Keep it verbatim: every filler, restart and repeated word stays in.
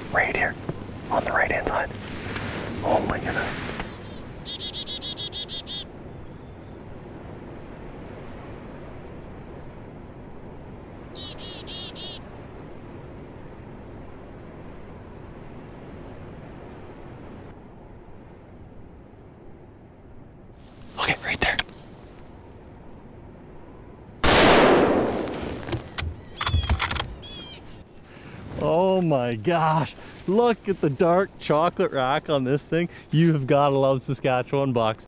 Right here, on the right hand side. Oh my goodness. Okay, right there. Oh my gosh, look at the dark chocolate rack on this thing. You have got to love Saskatchewan bucks.